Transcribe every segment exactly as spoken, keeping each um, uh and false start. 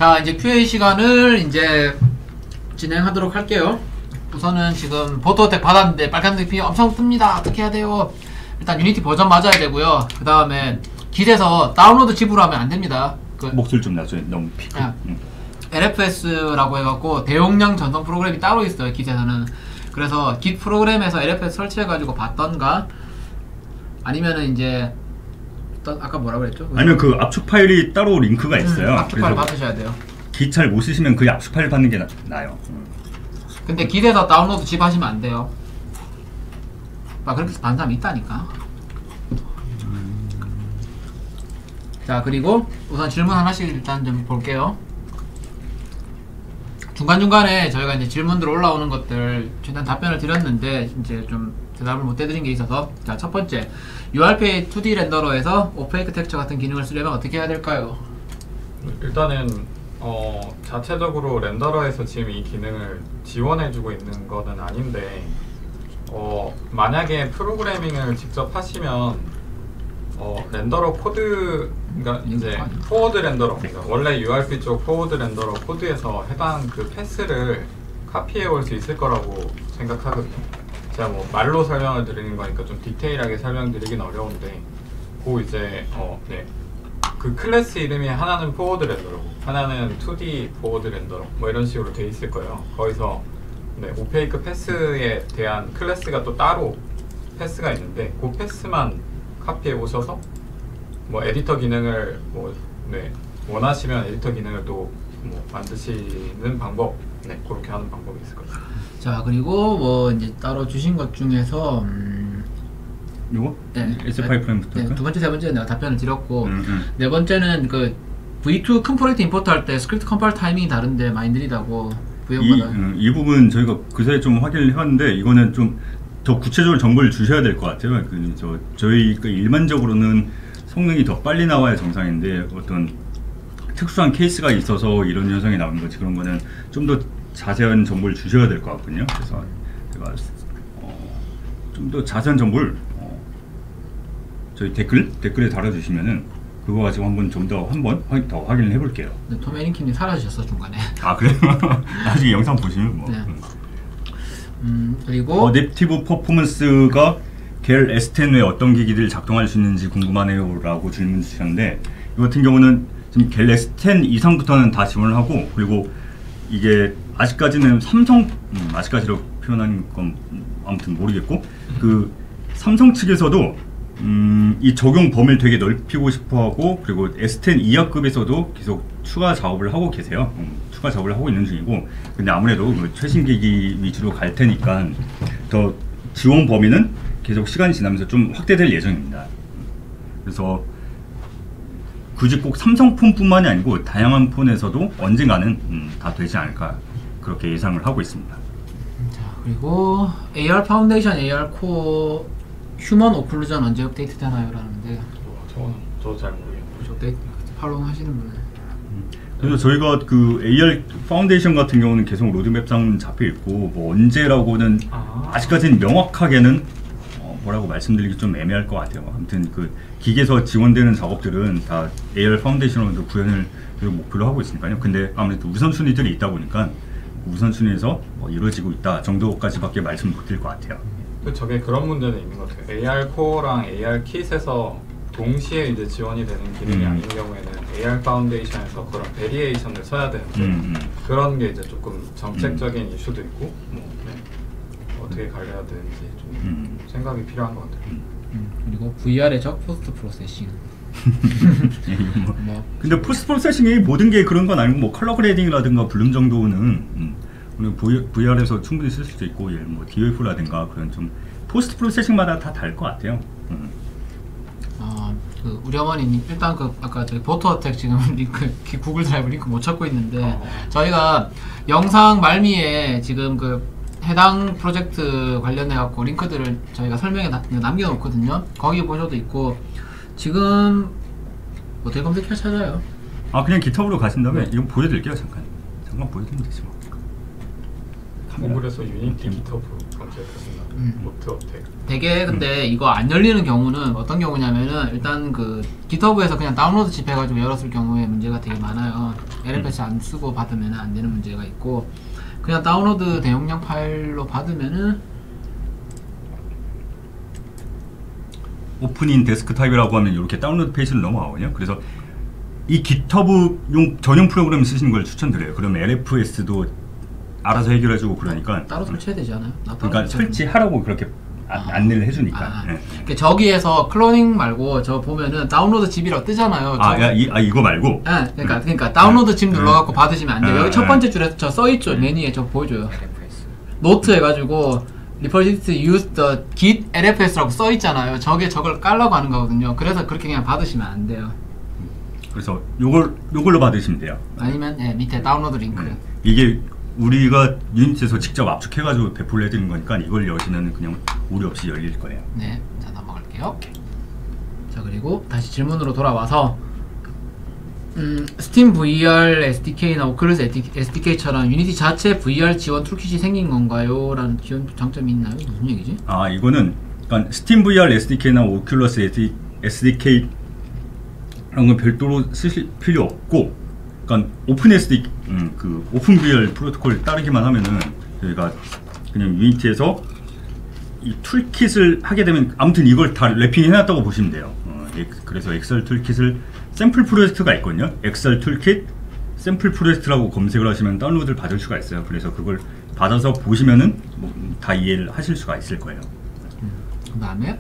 자, 이제 큐에이 시간을 이제 진행하도록 할게요. 우선은 지금 보토어택 받았는데 빨간색 피 엄청 뜹니다. 어떻게 해야 돼요? 일단 유니티 버전 맞아야 되고요. 그 다음에 깃에서 다운로드 지불하면 안 됩니다. 그 목소리 좀 나죠. 너무 피크. 응. 엘에프에스라고 해갖고 대용량 전송 프로그램이 따로 있어요. 깃에서는. 그래서 깃 프로그램에서 엘에프에스 설치해가지고 봤던가 아니면은 이제 아까 뭐라 그랬죠? 아니면 그 압축 파일이 따로 링크가 있어요. 음, 압축 파일 받으셔야 돼요. 깃 잘 못 쓰시면 그 압축 파일 받는 게 나, 나요. 음. 근데 깃에서 다운로드 지불하시면 안 돼요. 막 그렇게 반 사람이 있다니까. 음. 자, 그리고 우선 질문 하나씩 일단 좀 볼게요. 중간중간에 저희가 이제 질문들 올라오는 것들 최대한 답변을 드렸는데 이제 좀 대답을 못 해드린 게 있어서, 자, 첫 번째, 유알피에이 투디 렌더러에서 오페이크 텍스처 같은 기능을 쓰려면 어떻게 해야 될까요? 일단은 어, 자체적으로 렌더러에서 지금 이 기능을 지원해주고 있는 거는 아닌데, 어, 만약에 프로그래밍을 직접 하시면 어, 렌더러 코드, 그러니까 이제 포워드 렌더러, 그러니까 원래 유알피 쪽 포워드 렌더러 코드에서 해당 그 패스를 카피해 올 수 있을 거라고 생각하거든요. 제가 뭐 말로 설명을 드리는 거니까 좀 디테일하게 설명드리긴 어려운데, 그 이제 어, 네. 그 클래스 이름이 하나는 포워드 렌더러고 하나는 투디 포워드 렌더러 뭐 이런 식으로 돼 있을 거예요. 거기서 네, 오페이크 패스에 대한 클래스가 또 따로 패스가 있는데, 그 패스만 카피해 오셔서 뭐 에디터 기능을 뭐 네, 원하시면 에디터 기능을 또 뭐 만드시는 방법, 네, 그렇게 하는 방법이 있을 거예요. 자, 그리고 뭐 이제 따로 주신 것 중에서 음, 요거? 네, 에스에프아이 프레임부터. 네, 두 번째, 세 번째 내가 답변을 드렸고, 음, 음. 네 번째는 그 브이 투 컴포넌트 임포트 할 때 스크립트 컴파일 타이밍이 다른데 많이 느리다고. 이, 음, 이 부분 저희가 그새 좀 확인을 해봤는데, 이거는 좀 더 구체적으로 정보를 주셔야 될 것 같아요. 그, 저, 저희 그 일반적으로는 성능이 더 빨리 나와야 정상인데, 어떤 특수한 케이스가 있어서 이런 현상이 나오는 거지, 그런 거는 좀 더 자세한 정보를 주셔야 될 것 같군요. 그래서 제가 어, 좀 더 자세한 정보를 어, 저희 댓글 댓글에 달아주시면은 그거 가지고 한번 좀 더 한번 더 확인을 해볼게요. 네, 톰 에린킴님 사라지셨어 중간에. 아, 그래요? 나중에 영상 보시면 뭐. 네. 음. 음, 그리고 어댑티브 퍼포먼스가 겔 에스 텐 외 어떤 기기들 작동할 수 있는지 궁금하네요 라고 질문 주셨는데, 이 같은 경우는 지금 겔 에스 텐 이상부터는 다 지원을 하고, 그리고 이게 아직까지는 삼성, 음, 아직까지로 표현하는 건 아무튼 모르겠고, 그 삼성 측에서도 음, 이 적용 범위를 되게 넓히고 싶어하고, 그리고 에스 텐 이하급에서도 계속 추가 작업을 하고 계세요. 음, 추가 작업을 하고 있는 중이고, 근데 아무래도 그 최신 기기 위주로 갈 테니까 더 지원 범위는 계속 시간이 지나면서 좀 확대될 예정입니다. 그래서 굳이 꼭 삼성폰뿐만이 아니고 다양한 폰에서도 언젠가는 음, 다 되지 않을까, 그렇게 예상을 하고 있습니다. 자, 그리고 에이알 파운데이션, 에이알 코어 휴먼 오클루전 언제 업데이트 되나요? 라는데, 저는 저도 잘 모르겠어요. 업데이트 팔로우 하시는 분은. 그래서 저희가 그 에이알 파운데이션 같은 경우는 계속 로드맵상 잡혀 있고, 뭐 언제라고는 아. 아직까지는 명확하게는 어 뭐라고 말씀드리기 좀 애매할 것 같아요. 아무튼 그 기계에서 지원되는 작업들은 다 에이알 파운데이션으로 구현을 목표로 하고 있으니까요. 근데 아무래도 우선순위들이 있다 보니까 우선순위에서 뭐 이루어지고 있다 정도까지밖에 말씀 못 드릴 것 같아요. 저게 그런 문제는 있는 것 같아요. 에이알 코어랑 에이알 킷에서 동시에 이제 지원이 되는 기능이 음. 아닌 경우에는 에이알 파운데이션에서 그런 베리에이션을 써야 되는데, 음, 음. 그런 게 이제 조금 정책적인 음. 이슈도 있고, 뭐, 네. 어떻게 갈려야 되는지 좀 음. 생각이 필요한 것 같아요. 음, 그리고 브이알의 적 포스트 프로세싱. 뭐. 뭐 근데 포스트 프로세싱이 모든 게 그런 건 아니고, 뭐 컬러 그레이딩이라든가 블룸 정도는 음, 브이알에서 충분히 쓸 수도 있고, 예, 뭐 디오에프라든가 그런 좀 포스트 프로세싱마다 다 다를 것 같아요. 음. 어, 그 우리 어머니님 일단 그 아까 저희 보토어택 지금 링크 구글 드라이브 링크 못 찾고 있는데, 어. 저희가 영상 말미에 지금 그 해당 프로젝트 관련해 갖고 링크들을 저희가 설명에 나, 남겨놓거든요. 거기 보셔도 있고, 지금 어떻게 검색해 찾아요? 아, 그냥 깃허브로 가신 다음에 네. 이거 보여드릴게요. 잠깐 잠깐 보여드리면 되지 뭐. 구글에서 유니티 기터브 검색했습니다. 음. 노트 어택. 되게 근데 이거 안 열리는 경우는 어떤 경우냐면은 일단 그 기터브에서 그냥 다운로드 집 해가지고 열었을 경우에 문제가 되게 많아요. 엘에프에스 안 쓰고 받으면 안 되는 문제가 있고, 그냥 다운로드 대용량 파일로 받으면은 오픈인 데스크탑이라고 하면 이렇게 다운로드 페이지로 넘어가거든요. 그래서 이 깃허브용 전용 프로그램 쓰시는 걸 추천드려요. 그러면 엘에프에스도 알아서 해결해주고 그러니까. 따로 설치해야 되지 않아요? 나 따로 그러니까 설치해야 설치하라고 그렇게 아, 안내를 해주니까. 아, 예. 그러니까 저기에서 클로닝 말고 저 보면은 다운로드 집이라고 뜨잖아요. 아, 저- 야, 이, 아 이거 말고. 예, 그러니까 그러니까 다운로드 집 네. 눌러갖고 받으시면 안 돼요. 아, 여기 첫 아. 번째 줄에 저 써있죠. 메뉴에 저 보여줘요. 엘에프에스. 노트 해가지고 repository use the git 엘에프에스라고 써있잖아요. 저게 저걸 깔라고 하는 거거든요. 그래서 그렇게 그냥 받으시면 안 돼요. 그래서 요걸 요걸로 받으시면 돼요. 아니면 예, 밑에 다운로드 링크. 네. 이게 우리가 유니티에서 직접 압축해가지고 배포를 해드리는 거니까 이걸 여시면 그냥 오류 없이 열릴 거예요. 네, 자 넘어갈게요. 자 그리고 다시 질문으로 돌아와서 음, 스팀 브이알 에스디케이나 오큘러스 에스디케이처럼 유니티 자체 브이알 지원 툴킷이 생긴 건가요? 라는 지원 장점이 있나요? 무슨 얘기지? 아 이거는 그러니까 스팀 브이알 에스디케이나 오큘러스 에스디케이 이런 건 별도로 쓰실 필요 없고, 그러니까 오픈 에스디 음, 그 오픈 브이알 프로토콜 따르기만 하면은 저희가 그냥 유니티에서 이 툴킷을 하게 되면 아무튼 이걸 다 랩핑 해놨다고 보시면 돼요. 어, 엑- 그래서 엑셀 툴킷을 샘플 프로젝트가 있거든요. 엑셀 툴킷 샘플 프로젝트라고 검색을 하시면 다운로드를 받을 수가 있어요. 그래서 그걸 받아서 보시면은 뭐 다 이해를 하실 수가 있을 거예요. 그 다음에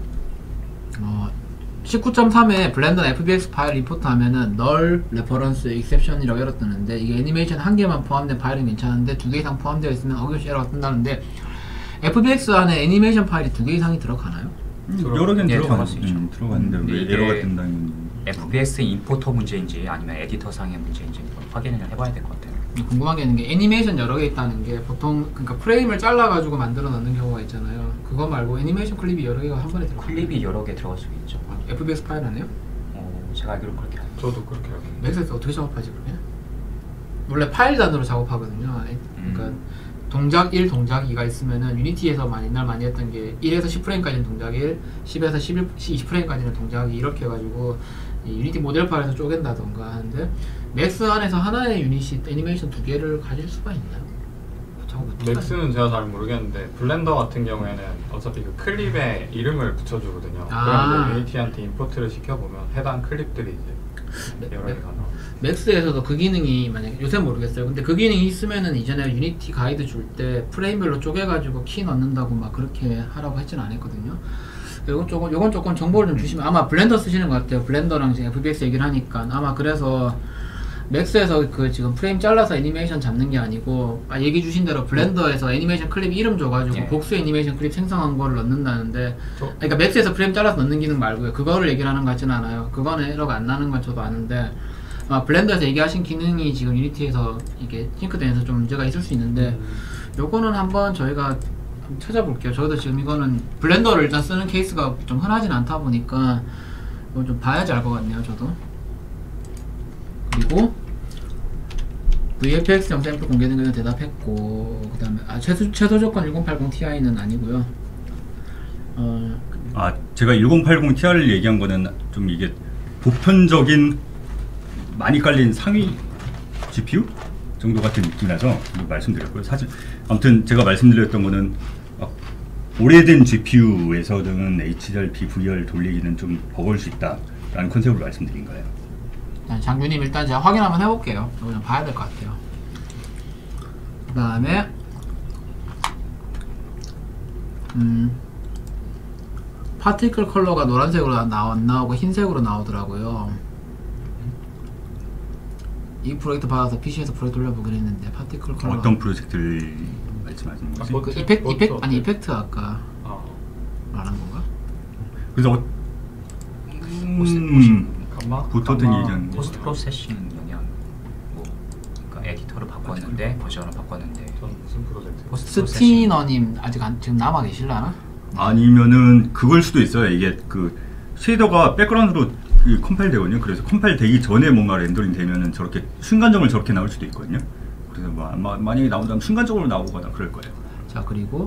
어, 십구 점 삼에 블렌더 에프비엑스 파일 임포트 하면은 널 레퍼런스 익셉션이라고 에러 뜨는데, 이게 애니메이션 한 개만 포함된 파일은 괜찮은데 두 개 이상 포함되어 있으면 어김없이 에러가 뜬다는데, 에프비엑스 안에 애니메이션 파일이 두 개 이상이 들어가나요? 음, 들어가- 여러 개는 예, 들어가, 들어갈 수 있죠. 음, 들어갔는데 근데 왜 이게 에러가 뜬다는 에프피에스 임포터 문제인지 아니면 에디터상의 문제인지 확인을 해봐야 될 것 같아요. 궁금한 게 있는 게 애니메이션 여러 개 있다는 게 보통 그러니까 프레임을 잘라가지고 만들어 넣는 경우가 있잖아요. 그거 말고 애니메이션 클립이 여러 개가 한 번에 들어가요. 클립이 여러 개 들어갈 수 있죠. 에프비엑스 파일 안에요? 어, 제가 알기로는 그렇게 알고 저도 그렇게 알고 있는데. 맥스에서 어떻게 작업하지 그러면? 원래 파일 단위로 작업하거든요. 그러니까 음. 동작 일, 동작 이가 있으면은 유니티에서 많이 옛날 많이 했던 게 일에서 십 프레임까지는 동작 일, 십에서 십일, 이십 프레임까지는 동작 이 이렇게 해가지고 이 유니티 모델 파일에서 쪼갠다던가 하는데, 맥스 안에서 하나의 유닛이 애니메이션 두 개를 가질 수가 있나요? 작업 어떻게 하나요? 맥스는 제가 잘 모르겠는데 블렌더 같은 경우에는 어차피 그 클립에 이름을 붙여주거든요. 아. 그럼 이제 유니티한테 임포트를 시켜보면 해당 클립들이 이제 여러 네. 개가 나와요. 맥스에서도 그 기능이 만약에 요새 모르겠어요. 근데 그 기능이 있으면은 이전에 유니티 가이드 줄 때 프레임별로 쪼개가지고 키 넣는다고 막 그렇게 하라고 했진 않았거든요. 요건 조금 요건 조금 정보를 좀 주시면, 아마 블렌더 쓰시는 것 같아요. 블렌더랑 지금 에프비엑스 얘기를 하니까 아마 그래서 맥스에서 그 지금 프레임 잘라서 애니메이션 잡는 게 아니고, 아 얘기 주신 대로 블렌더에서 애니메이션 클립 이름 줘가지고 예. 복수 애니메이션 클립 생성한 거를 넣는다는데, 저- 그러니까 맥스에서 프레임 잘라서 넣는 기능 말고요. 그거를 얘기를 하는 것 같지는 않아요. 그거는 에러가 안 나는 건 저도 아는데, 아, 블렌더에서 얘기하신 기능이 지금 유니티에서 이게 싱크되면서 좀 문제가 있을 수 있는데, 요거는 한번 저희가 한번 찾아볼게요. 저도 지금 이거는 블렌더를 일단 쓰는 케이스가 좀 흔하진 않다 보니까 이거 좀 봐야지 알 것 같네요. 저도. 그리고 브이에프엑스용 샘플 공개된 거는 대답했고, 그 다음에 아, 최소, 최소 조건 천팔십 티아이는 아니고요. 어, 아 제가 천팔십 티알을 얘기한 거는 좀 이게 보편적인 많이 깔린 상위 지피유 정도 같은 느낌이라서 말씀드렸고요. 사실 아무튼 제가 말씀드렸던 거는 어, 오래된 지피유에서는 에이치디알-비 브이알 돌리기는 좀 버거울 수 있다라는 컨셉으로 말씀드린 거예요. 일단 장규님 일단 제가 확인 한번 해볼게요. 이거 좀 봐야 될 것 같아요. 그 다음에 음 파티클 컬러가 노란색으로 나, 안 나오고 흰색으로 나오더라고요. 이 프로젝트 받아서 피시에서 프로젝트 돌려보긴 했는데 파티클 컬러 어떤 프로젝트를 말씀하시는 거지? 아, 그 보트? 이펙트, 보트 이펙트 어때? 아니 이펙트 아까 아, 말한 건가? 그래서 어, 포스트 음, 감마? 보통은 감마. 얘기하는 포스트 프로세싱 영향, 뭐 그러니까 에디터를 바꿨는데 버전을 바꿨는데 전 무슨 프로젝트? 포스트 프로세싱 스티너님 아직 안, 지금 남아 계실라나? 아니면은 그걸 수도 있어요. 이게 그 쉐이더가 백그라운드로 그 컴파일 되거든요. 그래서 컴파일 되기 전에 뭔가 렌더링 되면은 저렇게 순간적으로 저렇게 나올 수도 있거든요. 그래서 뭐 마, 만약에 나온다면 순간적으로 나오거나 그럴 거예요. 자 그리고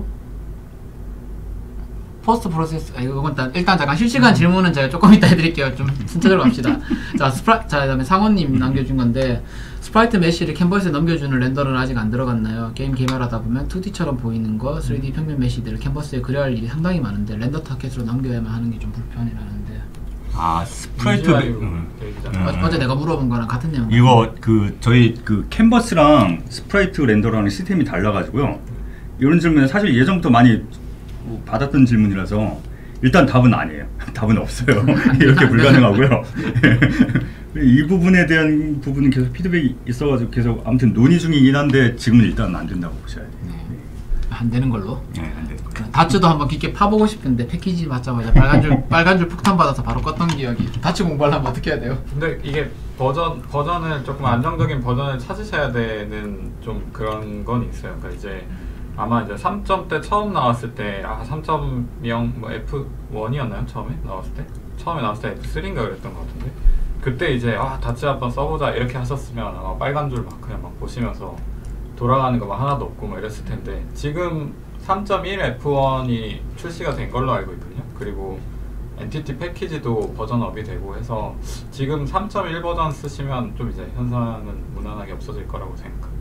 포스트 프로세스 아 이건 일단, 일단 잠깐 실시간 질문은 제가 조금 이따 해드릴게요. 좀 순차적으로 갑시다. 자 스프라 자 그다음에 상원님 남겨준 건데 스프라이트 메쉬를 캔버스에 넘겨주는 렌더는 아직 안 들어갔나요? 게임 개발하다 보면 투디처럼 보이는 거 쓰리디 평면 메쉬들을 캔버스에 그려야 할 일이 상당히 많은데 렌더 타켓으로 넘겨야만 하는 게 좀 불편이라는데. 아 스프라이트 음. 얘기잖아요. 어, 어제 내가 물어본 거랑 같은 내용. 이거 그 저희 그 캔버스랑 스프라이트 렌더라는 시스템이 달라가지고요. 이런 질문은 사실 예전부터 많이 받았던 질문이라서 일단 답은 아니에요. 답은 없어요. 이렇게 불가능하고요. 이 부분에 대한 부분은 계속 피드백이 있어가지고 계속 아무튼 논의 중이긴 한데 지금은 일단 안 된다고 보셔야 돼요. 네. 안 되는 걸로. 네, 안 되는 걸로. 다츠도 한번 깊게 파보고 싶은데 패키지 받자마자 빨간 줄 빨간 줄 폭탄 받아서 바로 껐던 기억이. 다츠 공부하려면 어떻게 해야 돼요? 근데 이게 버전 버전을 조금 안정적인 버전을 찾으셔야 되는 좀 그런 건 있어요. 그러니까 이제 아마 이제 삼 점 때 처음 나왔을 때 아 삼 점 영 뭐 에프 원이었나요? 처음에 나왔을 때? 처음에 나왔을 때 에프 쓰리인가 그랬던 것 같은데 그때 이제 아 다치 한번 써보자 이렇게 하셨으면 아마 빨간 줄 막 그냥 막 보시면서 돌아가는 거 막 하나도 없고 막 이랬을 텐데 지금 삼 점 일 에프 원이 출시가 된 걸로 알고 있거든요. 그리고 엔티티 패키지도 버전업이 되고 해서 지금 삼 점 일 버전 쓰시면 좀 이제 현상은 무난하게 없어질 거라고 생각합니다.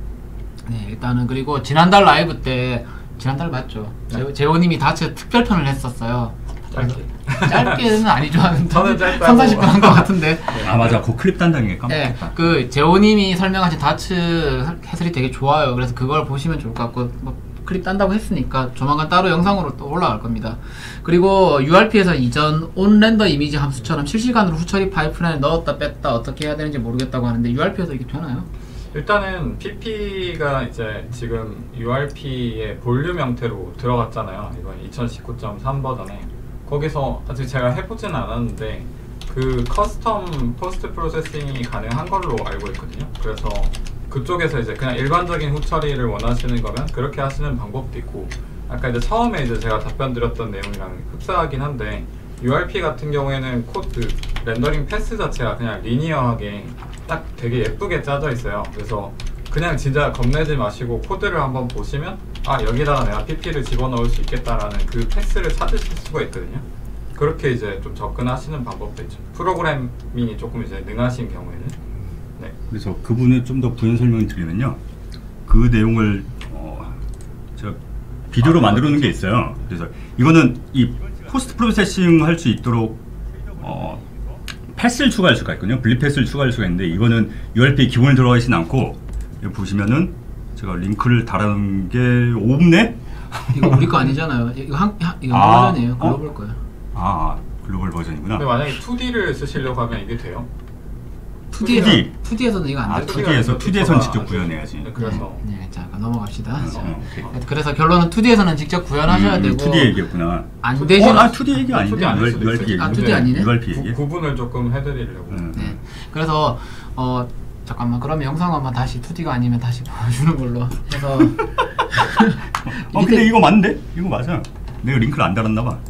네 일단은 그리고 지난달 라이브 때 지난달 맞죠? 네. 재호님이 다츠 특별편을 했었어요. 짧게. 짧게는 아니죠. 저는 짧다고. 삼, 사십 분 한 것 같은데. 아 맞아, 그 클립 단단히 네, 깜빡했다. 그 재호님이 설명하신 다츠 해설이 되게 좋아요. 그래서 그걸 보시면 좋을 것 같고 뭐 클립 딴다고 했으니까 조만간 따로 영상으로 또 올라갈 겁니다. 그리고 유알피에서 이전 온 렌더 이미지 함수처럼 실시간으로 후처리 파이프라인에 넣었다 뺐다 어떻게 해야 되는지 모르겠다고 하는데 유알피에서 이게 되나요? 일단은 피피가 이제 지금 유알피의 볼륨 형태로 들어갔잖아요. 이건 이천십구 점 삼 버전에 거기서 아직 제가 해보진 않았는데 그 커스텀 포스트 프로세싱이 가능한 걸로 알고 있거든요. 그래서 그쪽에서 이제 그냥 일반적인 후처리를 원하시는 거면 그렇게 하시는 방법도 있고 아까 이제 처음에 이제 제가 답변 드렸던 내용이랑 흡사하긴 한데 유알피 같은 경우에는 코드 렌더링 패스 자체가 그냥 리니어하게 딱 되게 예쁘게 짜져 있어요. 그래서 그냥 진짜 겁내지 마시고 코드를 한번 보시면 아 여기다가 내가 피피를 집어넣을 수 있겠다라는 그 패스를 찾으실 수가 있거든요. 그렇게 이제 좀 접근하시는 방법도 있죠. 프로그래밍이 조금 이제 능하신 경우에는. 네. 그래서 그분을 좀 더 부연 설명을 드리면요. 그 내용을 어, 제가 비디오로 아, 만들어 놓은 게 있어요. 그래서 이거는 이 포스트 프로세싱 할 수 있도록 어, 패스를 추가할 수가 있거든요. 블리 패스를 추가할 수가 있는데 이거는 유알피 기본에 들어가 있진 않고 여기 보시면은 제가 링크를 달아놓은 게 없네? 이거 우리 거 아니잖아요. 이거 한 이거 아, 버전이에요. 어? 글로벌 거예요. 아, 글로벌 버전이구나. 근데 만약에 투디를 쓰시려고 하면 이게 돼요? 투디에서 투디에서는 이거 안 아, 돼요. 투디에서 투디에선 직접 구현해야지. 네, 그래서 네, 자 넘어갑시다. 어, 오케이. 그래서 결론은 투디에서는 직접 구현하셔야 음, 되고 투디 얘기였구나. 안 되시는 어, 아, 투디 얘기 아닌데? 투디 아닐 수도 유알피 있어요. 얘기. 아, 투디 아니네? 유알피 얘기. 구, 구분을 조금 해드리려고. 음. 네. 그래서 어 잠깐만 그러면 영상 한번 다시 투디가 아니면 다시 보여주는 걸로 해서 어, 근데 이거 맞는데? 이거 맞아. 내가 링크를 안 달았나 봐.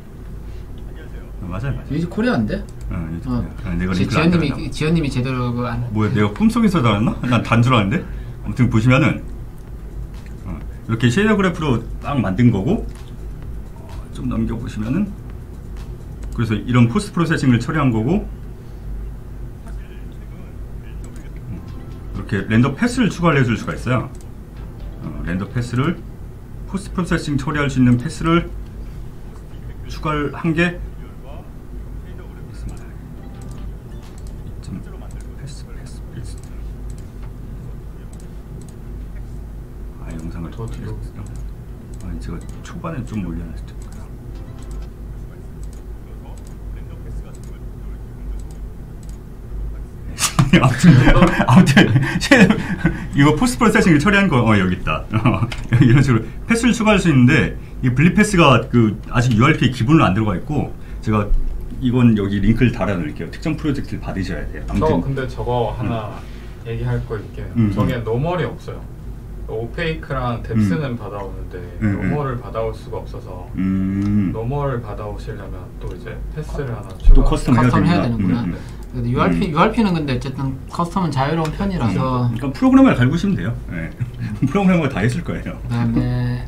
어, 맞아요, 맞아요. 뮤직 코리아인데? 어, 이거 어. 어, 내가 지- 링크를 안 달았나 봐. 지연님이 지연님이 제대로 그 안. 뭐야, 내가 꿈속에서 달았나? 난 단 줄 알았는데? 아무튼 보시면은 어, 이렇게 쉐이더 그래프로 딱 만든 거고 어, 좀 넘겨보시면은 그래서 이런 포스트 프로세싱을 처리한 거고 음, 이렇게 렌더 패스를 추가를 해줄 수가 있어요. 어, 렌더 패스를 포스트 프로세싱 처리할 수 있는 패스를 추가를 한 게 있습니다. 이점 패스 패스 패스. 아, 영상을 더 뒤로. 아니 제가 초반에 좀 올려놨을 때. 아무튼 아무튼 이거 포스트 프로세싱을 처리한 거 어, 여기 있다. 어, 이런 식으로 패스를 추가할 수 있는데 이 블리 패스가 그 아직 유알피 기본으로 안 들어가 있고 제가 이건 여기 링크를 달아놓을게요. 특정 프로젝트를 받으셔야 돼요. 저 아무튼 근데 저거 하나 얘기할 거 있게 음, 저게 음. 노멀이 없어요. 오페이크랑 뎁스는 받아오는데 음, 음. 노멀을 받아올 수가 없어서 음, 노멀을 받아오시려면 또 이제 패스를 하나 또 추가. 커스텀 해야 커스텀 해야 됩니다. 되는구나. 음, 음. 근데 유알피 음. 유알피는 근데 어쨌든 커스텀은 자유로운 편이라서 그러니까 프로그램을 갈구시면 돼요. 네. 프로그램을 다 했을 거예요. 그다음에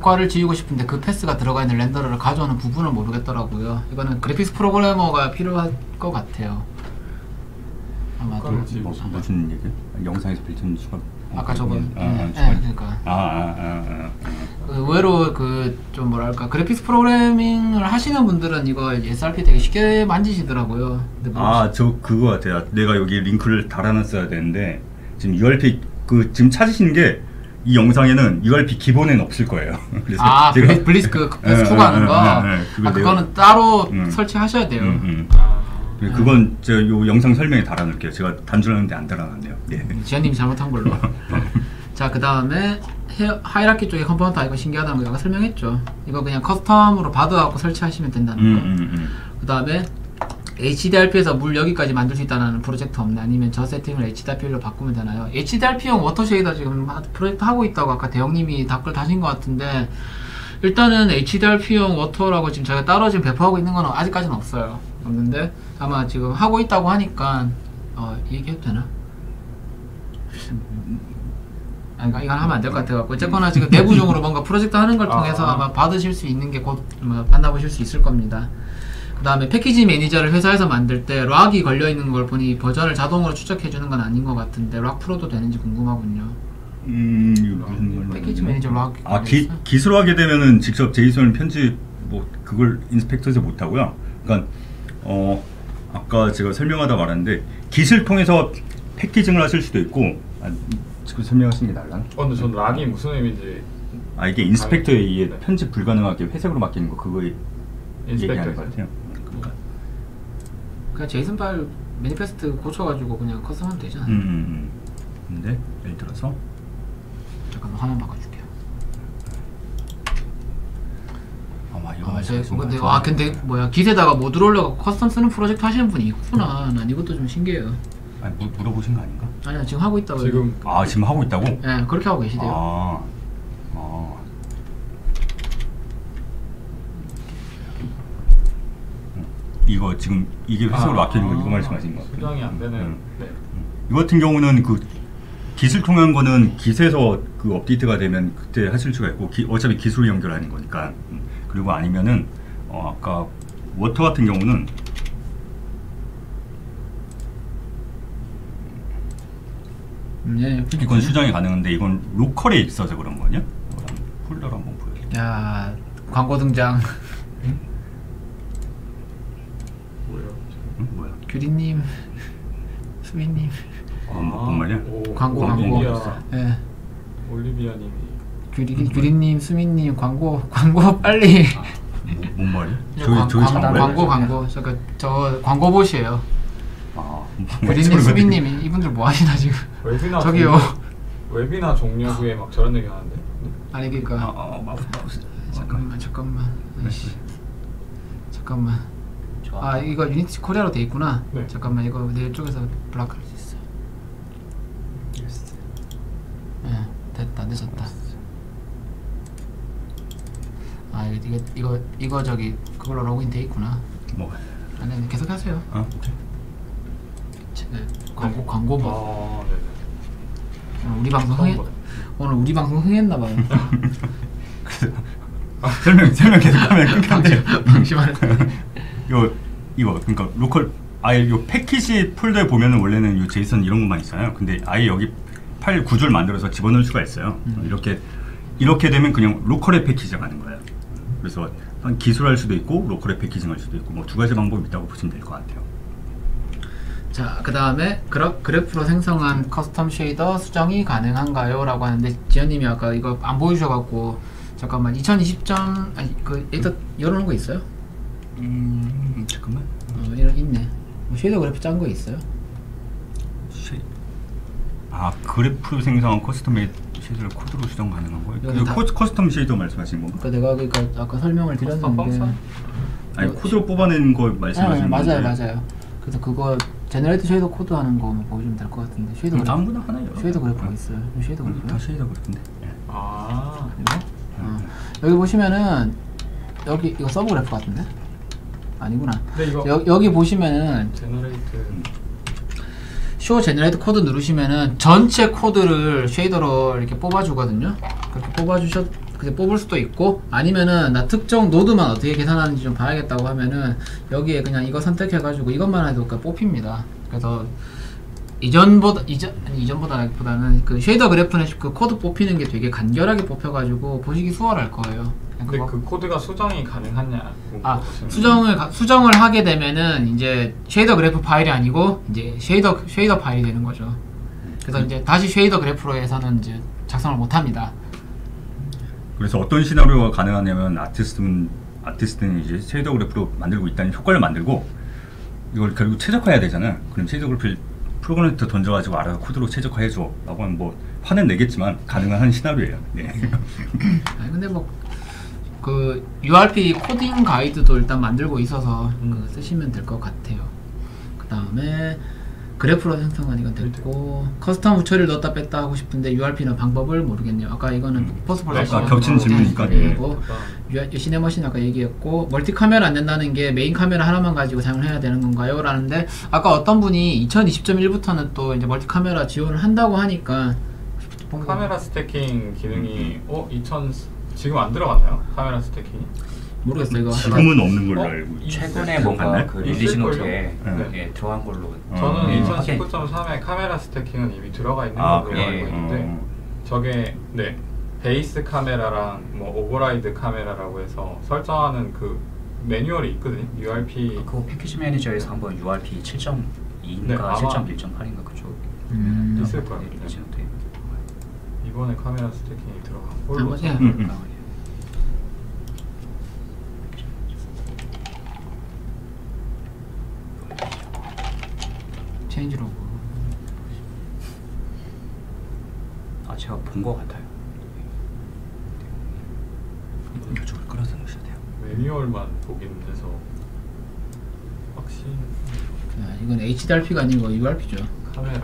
효과를 지우고 싶은데 그 패스가 들어가 있는 렌더러를 가져오는 부분을 모르겠더라고요. 이거는 그래픽스 프로그래머가 필요할 것 같아요. 아마도. 효과를 지우고 뭐, 싶다. 무슨 얘기? 영상에서 빌튼 추가. 아까 저번 아, 네, 아, 네, 추가. 그러니까 아, 아, 아, 아, 아. 그 의외로 그 좀 뭐랄까 그래픽스 프로그래밍을 하시는 분들은 이거 에스알피 되게 쉽게 만지시더라고요. 근데 뭐 아, 저 그거 같아요. 내가 여기 링크를 달아놨어야 되는데 지금 유알피 그 지금 찾으시는 게 이 영상에는 유알피 기본에는 없을 거예요. 그래서 아 제가- 블리, 블리스크 예, 패스 추가하는 예, 거. 예, 예, 예. 그거 아, 내가- 그거는 따로 음. 설치하셔야 돼요. 음, 음. 아, 네, 그건 저 요 영상 설명에 달아놓을게요. 제가 단순하는데 안 달아놨네요. 네. 지현님이 잘못한 걸로. 자, 그 다음에 하이라키 쪽에 컴포넌트 아이콘 신기하다는 거 아까 설명했죠. 이거 그냥 커스텀으로 받아갖고 설치하시면 된다는 음, 거. 음, 음. 그 다음에 에이치디알피에서 물 여기까지 만들 수 있다는 프로젝트 없나? 아니면 저 세팅을 에이치디알피로 바꾸면 되나요? 에이치디알피용 워터 쉐이더 지금 하- 프로젝트 하고 있다고 아까 대형님이 답글 다신 것 같은데 일단은 에이치디알피용 워터라고 지금 저희가 따로 지금 배포하고 있는 건 아직까지는 없어요. 없는데 아마 지금 하고 있다고 하니까 어, 얘기해도 되나? 아니, 그러니까 이건 하면 안 될 것 같아갖고 어쨌거나 지금 내부적으로 뭔가 프로젝트 하는 걸 통해서 아. 아마 받으실 수 있는 게 곧 만나보실 수 있을 겁니다. 그 다음에 패키지 매니저를 회사에서 만들 때 락이 걸려있는 걸 보니 버전을 자동으로 추적해주는 건 아닌 것 같은데 락 프로도 되는지 궁금하군요. 음, 이거 무슨 말이야? 패키지 매니저 락 아, 기, 기술하게 되면은 직접 제이슨 편집 뭐 그걸 인스펙터에서 못 하고요. 그러니까 어 아까 제가 설명하다 말았는데 기술 통해서 패키징을 하실 수도 있고 아, 지금 설명하시는 게 날라나? 어, 근데 전 락이 무슨 의미인지 아 이게 인스펙터에 아, 이게 네. 편집 불가능하게 회색으로 맡기는 거 그거 얘기하는 거 인스펙터 같아요. 그러니까. 그냥 제이슨 파일 매니페스트 고쳐가지고 그냥 커스텀하면 되잖아. 음, 음, 음. 근데 예를 들어서 잠깐만 화면 바꿔줄게요. 아마 이거 아, 저, 말씀하신 거 근데 같아요. 와 근데 뭐야 기세다가 못 들어올려고 커스텀 쓰는 프로젝트 하시는 분이 있구나. 난 이것도 좀 신기해요. 아니, 물, 물어보신 거 아닌가? 아니야 지금 하고 있다고. 지금 아 지금 하고 있다고? 예 네, 그렇게 하고 계시대요. 아, 아. 이거 지금 이게 회색으로 막히는 거 이거 말씀하신 거 같아요. 수정이 안 되는. 음. 네. 이거 같은 경우는 그 기술 통한 거는 기세에서 그 업데이트가 되면 그때 하실 수가 있고 기, 어차피 기술 연결하는 거니까. 음. 그리고 아니면은 어, 아까 워터 같은 경우는 음, 예, 이건 수정이 가능한데 이건 로컬에 있어서 그런 거냐? 그럼 폴더로 한번 보여줄게요. 야 광고 등장. 뭐예요? 응? 뭐야? 규리님, 수민님. 어, 뭐, 뭔 말이야? 오, 광고, 올리비아, 광고. 예. 올리비아님이 규리 규리님, 수민님 광고 광고 빨리. 뭐, 뭔 말이야? 이제 저희 광, 저희 광, 장관 광고 광고. 저, 그, 저 광고 보시에요. 아, 규리님, 수민님 이분들 뭐 하시나 지금? 웨비나 저기요. 종료, 웨비나 종료 후에 막 저런 얘기 하는데. 아니 아, 그러니까. 아, 마우스 마우스. 잠깐만 잠깐만. 네. 아이씨. 잠깐만. 좋아. 아 이거 유니티 코리아로 돼 있구나. 네. 잠깐만 이거 내 쪽에서 블락할 수 있어. 예, 됐다 늦었다. 아 이거 이거 이거 이거 저기 그걸로 로그인 돼 있구나. 뭐? 아니 아니 계속 하세요. 아, 오케이. 네, 광고 광고 뭐 아, 네네. 오늘 우리 방송 처음 흥해 보네. 오늘 우리 방송 흥했나 봐요. 설명 설명 계속하면 끊긴데. 방심하네. 요 이거 그러니까 로컬 아예 요 패키지 폴더에 보면은 원래는 요 제이슨 이런 것만 있어요. 근데 아예 여기 파일 구조를 만들어서 집어넣을 수가 있어요. 음. 이렇게 이렇게 되면 그냥 로컬에 패키지가 가는 거예요. 그래서 한 기술할 수도 있고 로컬에 패키징할 수도 있고 뭐 두 가지 방법이 있다고 보시면 될 것 같아요. 자, 그 다음에 그래프로 생성한 커스텀 쉐이더 수정이 가능한가요? 라고 하는데 지현님이 아까 이거 안 보여주셔갖고 잠깐만 이천이십 점 아니 그 에디터 열어놓은 거 있어요? 음 잠깐만. 어 이런 있네. 뭐 쉐이더 그래프 짠 거 있어요? 쉐... 아 그래프 생성한 커스텀 쉐이더를 코드로 수정 가능한 거예요? 여기 그 다- 코, 커스텀 쉐이더 말씀하신 건가? 그러니까 내가 그러니까 아까 설명을 커스텀 드렸는데 펑션? 아니 코드로 뽑아내는 거 네, 말씀하시는 건데. 맞아요 맞아요. 그래서 그거 제너레이트 쉐이더 코드 하는 거 보여주면 될 것 같은데 쉐이더 그럼 그래프 아무거나 하나 열어. 쉐이더 그래프가 있어요. 이 쉐이더 음, 그래프 다 쉐이더 그래프인데. 예. 아, 이거? 어. 여기 보시면은 여기 이거 서브 그래프 같은데? 아니구나. 근데 이거 여, 여기 보시면은 제너레이트 쇼 제너레이트 코드 누르시면은 전체 코드를 쉐이더로 이렇게 뽑아주거든요. 그렇게 뽑아주셔 그때 뽑을 수도 있고, 아니면은 나 특정 노드만 어떻게 계산하는지 좀 봐야겠다고 하면은 여기에 그냥 이거 선택해가지고 이것만 해도 그러니까 뽑힙니다. 그래서 이전보다 이전 아니 이전보다보다는 그 쉐이더 그래프는 그 코드 뽑히는 게 되게 간결하게 뽑혀가지고 보시기 수월할 거예요. 그냥 근데 그거- 그 코드가 수정이 가능하냐? 아 수정을 가- 수정을 하게 되면은 이제 쉐이더 그래프 파일이 아니고 이제 쉐이더 쉐이더 파일이 되는 거죠. 그래서 이제 다시 쉐이더 그래프로 해서는 이제 작성을 못 합니다. 그래서 어떤 시나리오가 가능하냐면 아티스트는 아티스트는 이제 쉐이더 그래프로 만들고 있다는 효과를 만들고 이걸 결국 최적화해야 되잖아. 그럼 쉐이더 그래프를 프로그램한테 던져가지고 알아서 코드로 최적화해줘 라고 하면 뭐 화는 내겠지만 가능한 시나리오예요. 네. 아니 근데 뭐 그 유알피 코딩 가이드도 일단 만들고 있어서 음. 그 쓰시면 될 것 같아요. 그 다음에 그래프로 생성한 이건 됐고 커스텀 우처리를 넣었다 뺐다 하고 싶은데 유알피는 방법을 모르겠네요. 아까 이거는 음. 포스트 아까 프로덕션 겹치는 질문이니까, 예. 그리고 시네머신 아까 얘기했고 멀티 카메라 안 된다는 게 메인 카메라 하나만 가지고 사용을 해야 되는 건가요? 라는데 아까 어떤 분이 이천이십 점 일부터는 또 이제 멀티 카메라 지원을 한다고 하니까 카메라 스태킹 기능이 어 이천 지금 안 들어갔나요? 카메라 스태킹이? 모르겠어요. 이거 지금은 없는 걸로 어? 알고 있어요. 최근에 뭔가 맞나요? 그 있을걸요? 릴리즈 노트에 네. 예, 들어간 걸로 저는 어. 이천십구 점 삼에 카메라 스태킹은 이미 들어가 있는 아, 걸로 그래요? 알고 있는데 어. 저게 네 베이스 카메라랑 뭐 오버라이드 카메라라고 해서 설정하는 그 매뉴얼이 있거든요. 유알피 그거 패키지 매니저에서 한번 유알피 칠 점 이인가 네, 아마- 칠 점 일 점 팔인가 그쪽 음. 있을 거예요. 네, 릴리즈 노트에 이번에 카메라 스태킹이 들어간 걸로 한번 예. 음, 음. 체인지 로그 아 제가 본 거 같아요. 이쪽으로 끌어서 넣으셔야 돼요. 매뉴얼만 보긴 해서 확실히 아, 이건 에이치디알피가 아니고 유알피죠. 카메라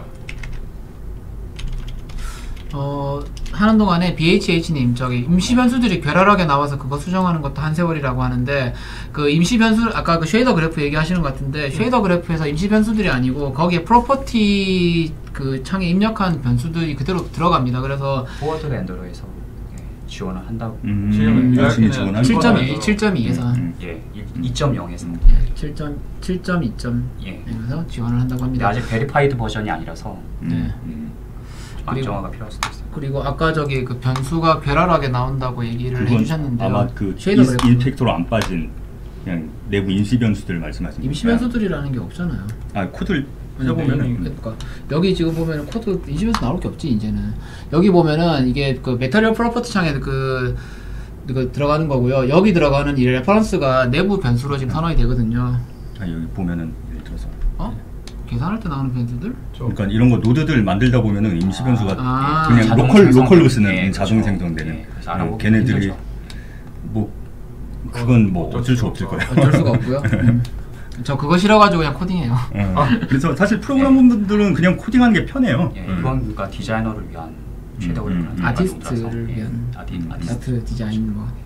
어, 하는 동안에 비에이치에이치님 저기 임시 변수들이 괴랄하게 나와서 그거 수정하는 것도 한 세월이라고 하는데 그 임시 변수 아까 그 쉐이더 그래프 얘기하시는 것 같은데 쉐이더 그래프에서 임시 변수들이 아니고 거기에 프로퍼티 그 창에 입력한 변수들이 그대로 들어갑니다. 그래서 포워드 렌더러에서 예, 지원을 한다고 음, 지금 열심히 유알피는 지원하는 칠 점 거예요. 이, 칠 점 이에서 음, 예 이 점 영에서 음. 칠 점 칠 점 이 점 예. 에서 지원을 한다고 근데 합니다. 아직 베리파이드 버전이 아니라서 음, 네. 음. 좀 그리고- 안정화가 필요할 수도 있어요. 그리고 아까 저기 그 변수가 괴랄하게 나온다고 얘기를 그건 해주셨는데요. 아마 그 쉐이더 인- 그래프 인펙터로 안 빠진 그냥 내부 임시 변수들 말씀하시는 임시 거예요? 변수들이라는 게 없잖아요. 아 코드를 아니, 써보면은 그러니까 여기 지금 보면 코드 인식에서 나올 게 없지 이제는. 여기 보면은 이게 그 메터리얼 프로퍼티 창에 그 이거 들어가는 거고요. 여기 들어가는 이 레퍼런스가 내부 변수로 지금 선언이 되거든요. 아 여기 보면은 예를 들어서 어? 계산할 때 나오는 변수들? 좀 그러니까 이런 거 노드들 만들다 보면은 임시 변수가 아, 그냥 자동 로컬 생성. 로컬로 쓰는 예, 자동 그렇죠. 생성되는 예, 그래서 음, 알아보기 걔네들이 힘들죠. 뭐 그건 뭐 어쩔 어쩔 수 수가 없을 없죠. 거예요. 어쩔 수가 없고요. 음. 저 그거 싫어가지고 그냥 코딩해요. 어, 그래서 사실 프로그래머분들은 그냥 코딩하는 게 편해요. 예, 음. 이건 그러니까 디자이너를 위한 쉐이더 음, 그래프라는 음. 아티스트를 정도라서, 예, 위한 아티, 음. 아티스트 아트 디자인 뭐.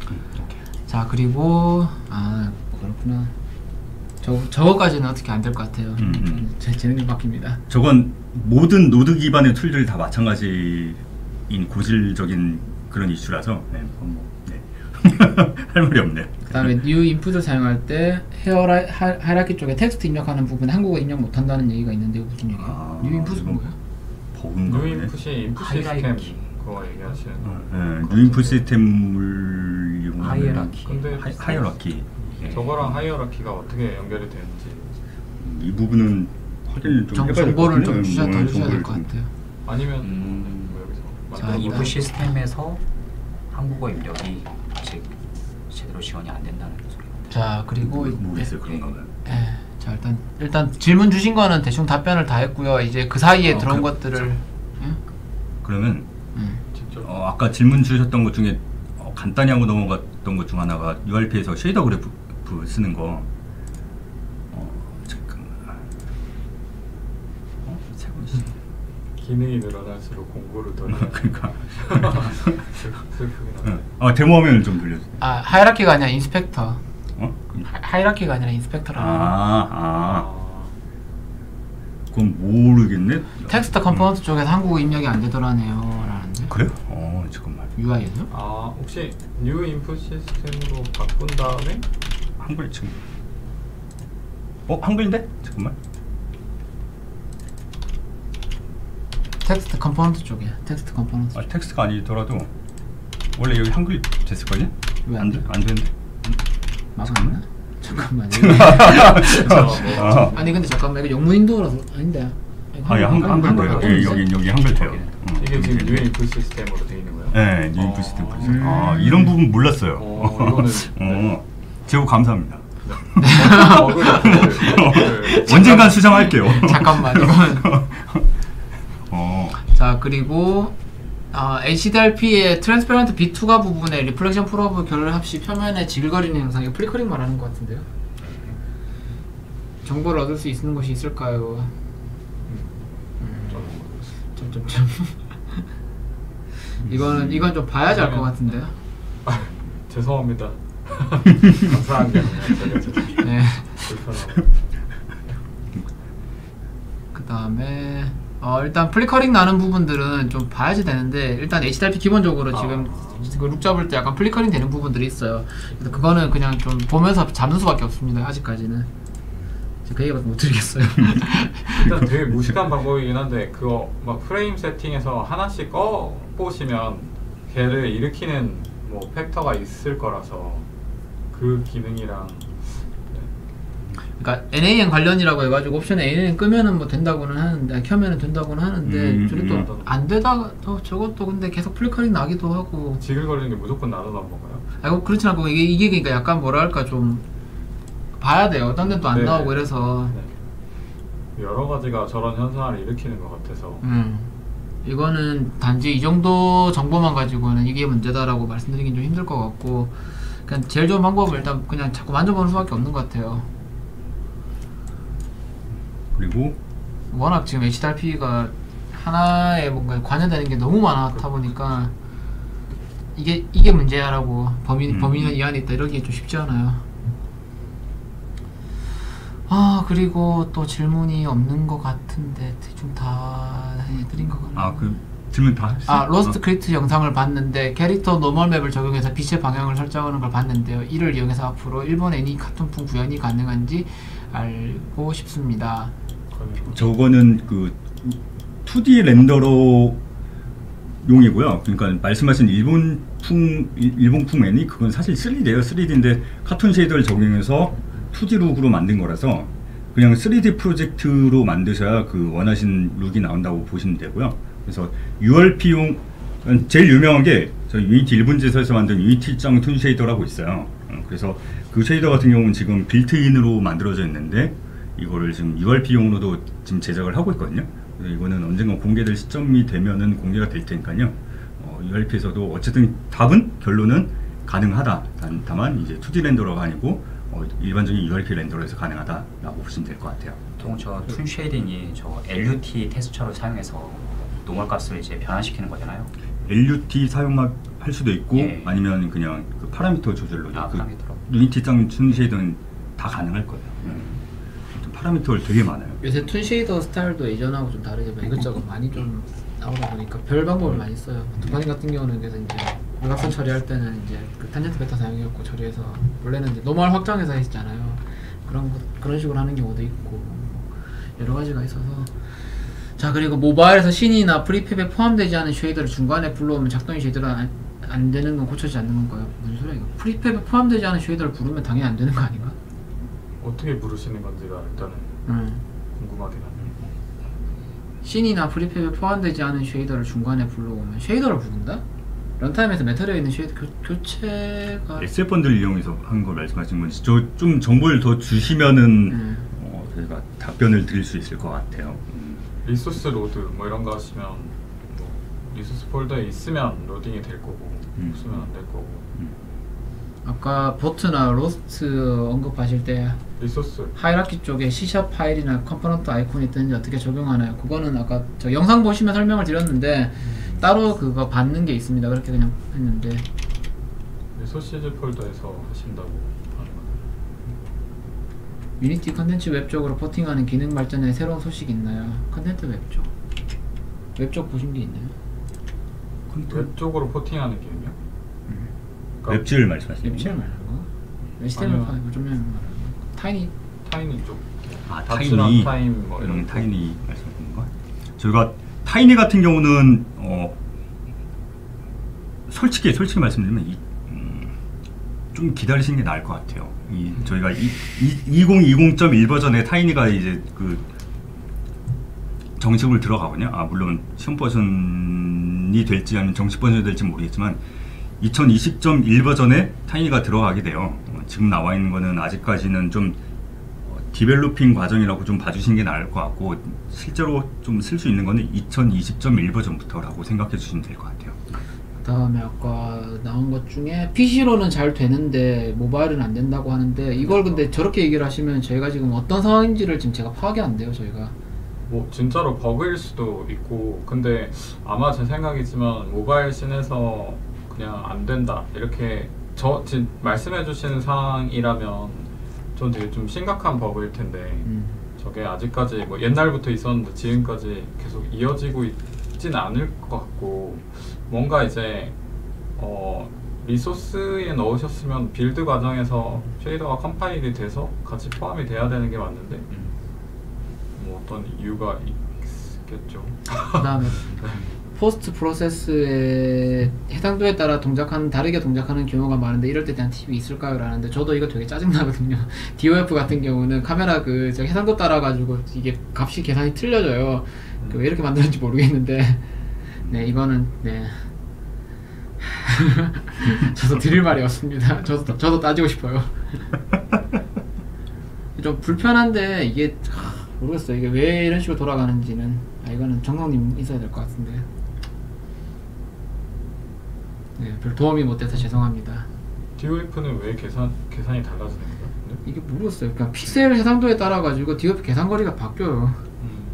자 그리고 아 그렇구나. 저 저거까지는 어떻게 안 될 것 같아요. 음, 음. 제 재능이 바뀝니다. 저건 모든 노드 기반의 툴들이 다 마찬가지인 고질적인 그런 이슈라서 네, 그건 뭐, 네. 할 말이 없네요. 그다음에 new 인풋을 사용할 때 헤어라 하- 하이라키 쪽에 텍스트 입력하는 부분 한국어 입력 못 한다는 얘기가 있는데 이거 무슨 얘기예요? 아, new 인풋은 이건 뭐예요? 버그인가 뉴 보네. 인풋이 인풋 시스템 하이라이키. 그거 얘기하시는 거. 어, 네, 뉴 인풋 시스템을 이용하는 하이어라키. 근데 하이, 하이어라키. 예. 저거랑 하이어라키가 어떻게 연결이 되는지 이 부분은 확인을 좀 정, 해봐야 될것 정보를 같은데, 좀 주셔 더 음, 주셔야 될 정보를 것 좀- 같아요. 아니면 음. 뭐 여기서 자, 만들어 인풋 일단- 시스템에서 한국어 입력이 아직 제대로 지원이 안 된다는 소리 같아요. 자 그리고 모르겠어요 그런가 봐요. 예, 자 일단 일단 질문 주신 거는 대충 답변을 다 했고요. 이제 그 사이에 어, 들어온 그- 것들을 응? 그러면 응. 직접 어, 아까 질문 주셨던 것 중에 어, 간단히 하고 넘어갔던 것 중 하나가 유알피에서 쉐이더 그래프 쓰는 거. 어, 잠깐만. 어, 세고 있어. 기능이 늘어날수록 공부를 더 해야 그러니까. 슬프긴 한데 아 데모 화면을 좀 돌려주세요. 아 하이라키가 아니라 인스펙터. 어? 하- 하이라키가 아니라 인스펙터라는 거. 아, 아, 그건 모르겠네. 텍스트 컴포넌트 쪽에서 한국어 입력이 안 되더라네요. 라는데. 그래요? 어 잠깐만. 유아이에서? 아 혹시 뉴 인풋 시스템으로 바꾼 다음에 한글 지금. 어 한글인데? 잠깐만. 텍스트 컴포넌트 쪽에 텍스트 컴포넌트. 아 텍스트가 아니더라도 원래 여기 한글 됐을거든요? 왜 안 안 돼? 돼? 안 되는데? 막았나? 잠깐만. 뭐 아니 근데 잠깐만 이거 영문 인도라서 아닌데. 아, 예, 한, 한글 돼요. 예, 여기 여기 한글 돼요. 어, 이게 지금 여기 뉴 돼요. 인풋 시스템으로 되어 있는 거예요? 네, 뉴 인풋 어. 시스템 보세요. 아, 이런 부분 몰랐어요. 어, 이거는 어, 제보 감사합니다. 버그를 버그를 언젠간 수정할게요. 잠깐만 이건. 어, 자 그리고 아, 에이치디알피의 트랜스페런트 비투가 부분에 리플렉션 프로브 결합 시 표면에 지글거리는 현상, 이거 플리커링 말하는 것 같은데요? 정보를 얻을 수 있는 것이 있을까요? 점점점. 이거는 이건 좀 봐야지 알 것 같은데요? 아, 죄송합니다. 감사한 게 아니라 제가 진짜 네. 불편하고. 그 다음에 어, 일단 플리커링 나는 부분들은 좀 봐야지 되는데 일단 에이치디알피 기본적으로 지금 그 룩 잡을 때 약간 플리커링 되는 부분들이 있어요. 그래서 그거는 그냥 좀 보면서 잡는 수밖에 없습니다. 아직까지는. 그 얘기밖에 못 드리겠어요. 일단 되게 무식한 방법이긴 한데 그거 막 프레임 세팅에서 하나씩 꺼 보시면 걔를 일으키는 뭐 팩터가 있을 거라서 그 기능이랑 그러니까 엔에이엔 관련이라고 해가지고 옵션에 엔에이엔 끄면은 뭐 된다고는 하는데 켜면은 된다고는 하는데 음, 저게 음. 또 안 되다가 또 저것도 근데 계속 플리커링 나기도 하고. 지글거리는 게 무조건 나눠 나온 건가요? 아이고 그렇진 않고 이게 이게 그러니까 약간 뭐랄까 좀 봐야 돼요. 어떤 데는 또 안 네. 나오고 이래서. 네. 여러 가지가 저런 현상을 일으키는 것 같아서 음. 이거는 단지 이 정도 정보만 가지고는 이게 문제다라고 말씀드리긴 좀 힘들 것 같고 그냥 제일 좋은 방법은 일단 그냥 자꾸 만져보는 수밖에 없는 것 같아요. 그리고 워낙 지금 에이치디알피가 하나에 뭔가 관여되는 게 너무 많다 보니까 이게 이게 문제야라고 범인 음. 범인은 이 안에 있다 이러기 좀 쉽지 않아요. 아 그리고 또 질문이 없는 것 같은데 대충 다 해드린 것 같나요? 아 그 질문 다 했어요? 아 로스트 어. 크리트 영상을 봤는데 캐릭터 노멀 맵을 적용해서 빛의 방향을 설정하는 걸 봤는데요. 이를 이용해서 앞으로 일본 애니 카툰풍 구현이 가능한지 알고 싶습니다. 저거는 그 투디 렌더러 용이고요. 그러니까 말씀하신 일본풍 일- 일본풍 애니 그건 사실 쓰리디예요. 쓰리디인데 카툰 쉐이더를 적용해서 투디 룩으로 만든 거라서 그냥 쓰리디 프로젝트로 만드셔야 그 원하신 룩이 나온다고 보시면 되고요. 그래서 유알피용 제일 유명한 게 저희 유니티 일본지에서 만든 유니티짱 툰 쉐이더라고 있어요. 어, 그래서 그 쉐이더 같은 경우는 지금 빌트인으로 만들어져 있는데 이거를 지금 유알피용으로도 지금 제작을 하고 있거든요. 그래서 이거는 언젠가 공개될 시점이 되면은 공개가 될 테니까요. 어, 유알피에서도 어쨌든 답은 결론은 가능하다. 단, 다만 이제 투디 렌더러가 아니고 어, 일반적인 유알피 렌더러에서 가능하다라고 보시면 될 것 같아요. 보통 저 툰 쉐이딩이 저 엘유티 텍스처를 사용해서 노멀 값을 이제 변환시키는 거잖아요. 엘유티 사용할 수도 있고 예. 아니면 그냥 그 파라미터 조절로 아, 그 파라미터로. 유니티짱 툰 쉐이더는 다 가능할 거예요. 음. 파라미터가 되게 많아요. 요새 툰 쉐이더 스타일도 예전하고 좀 다르지만 이것저것 많이 좀 나오다 보니까 별 방법을 많이 써요. 두판이 같은 경우는 그래서 이제 외곽선 처리할 때는 이제 그 탄젠트 베타 사용해갖고 처리해서 원래는 이제 노멀 확장해서 했잖아요. 그런 거 그런 식으로 하는 경우도 있고 여러 가지가 있어서. 자 그리고 모바일에서 신이나 프리팹에 포함되지 않은 쉐이더를 중간에 불러오면 작동이 제대로 안, 안 되는 건 고쳐지지 않는 건가요? 무슨 소리야 이거? 프리팹에 포함되지 않은 쉐이더를 부르면 당연히 안 되는 거 아닌가? 어떻게 부르시는 건지가 일단은 응. 궁금하긴 하네요. 신이나 프리팹에 포함되지 않은 쉐이더를 중간에 불러오면 쉐이더를 부른다? 런타임에서 메탈에 있는 쉐이더 교, 교체가 에스에프 번들 이용해서 한 걸 말씀하신 건지 저 좀 정보를 더 주시면은 음. 어, 저희가 답변을 드릴 수 있을 것 같아요. 음. 리소스 로드 뭐 이런 거 하시면 뭐 리소스 폴더에 있으면 로딩이 될 거고 음. 없으면 안 될 거고 아까 보트나 로스트 언급하실 때 리소스 하이라키 쪽에 C샵 파일이나 컴포넌트 아이콘이 뜨는지 어떻게 적용하나요? 그거는 아까 저 영상 보시면 설명을 드렸는데 따로 그거 받는 게 있습니다. 그렇게 그냥 했는데 리소시즈 폴더에서 하신다고 하는 거예요. 유니티 컨텐츠 웹 쪽으로 포팅하는 기능 발전에 새로운 소식이 있나요? 컨텐츠 웹 쪽? 웹 쪽 보신 게 있나요? 컨트롤 웹 쪽으로 포팅하는 기능이요? 그러니까 웹질 말씀하시는 웹질 거예요? 말고 에이치티엠엘 아니요. 파일 좀 말고 타이니. 타이니 쪽. 아, 다츠랑 타이니. 타임 뭐 이런 음, 거. 타이니 말씀하시는 거? 저희가 타이니 같은 경우는 어, 솔직히 솔직히 말씀드리면 이, 음, 좀 기다리시는 게 나을 것 같아요. 이, 저희가 이, 이, 이천이십 점 일 버전의 타이니가 이제 그 정식으로 들어가거든요. 아 물론 시험 버전이 될지 아니면 정식 버전이 될지 모르겠지만 이천이십 점 일 버전에 타이니가 들어가게 돼요. 어, 지금 나와 있는 거는 아직까지는 좀 어, 디벨로핑 과정이라고 좀 봐주시는 게 나을 것 같고 실제로 좀 쓸 수 있는 거는 이천이십 점 일 버전부터라고 생각해 주시면 될 것 같아요. 그다음에 아까 나온 것 중에 피시로는 잘 되는데 모바일은 안 된다고 하는데 이걸 근데 저렇게 얘기를 하시면 저희가 지금 어떤 상황인지를 지금 제가 파악이 안 돼요. 저희가 뭐 진짜로 버그일 수도 있고 근데 아마 제 생각이지만 모바일 씬에서 그냥 안 된다 이렇게 저 지금 말씀해 주시는 상황이라면 전 되게 좀 심각한 버그일 텐데 음. 저게 아직까지 뭐 옛날부터 있었는데 지금까지 계속 이어지고 있진 않을 것 같고 뭔가 이제 어 리소스에 넣으셨으면 빌드 과정에서 쉐이더가 컴파일이 돼서 같이 포함이 돼야 되는 게 맞는데 뭐 어떤 이유가 있겠죠. 그다음에 포스트 프로세스의 해상도에 따라 동작하는 다르게 동작하는 경우가 많은데 이럴 때 대한 팁이 있을까요? 라는데 저도 이거 되게 짜증나거든요. 디오에프 같은 경우는 카메라 그 저기 해상도 따라 가지고 이게 값이 계산이 틀려져요. 그 왜 이렇게 만드는지 모르겠는데 네 이거는 네 저도 드릴 말이 없습니다. 저도 저도 따지고 싶어요. 좀 불편한데 이게 하, 모르겠어요. 이게 왜 이런 식으로 돌아가는지는 아 이거는 정성님 있어야 될 것 같은데. 네, 별 도움이 못 돼서 죄송합니다. 디오에프는 왜 계산 계산이 달라지는 거예요? 근데? 이게 모르겠어요. 그냥 픽셀 해상도에 따라 가지고 디오에프 계산 거리가 바뀌어요. 음.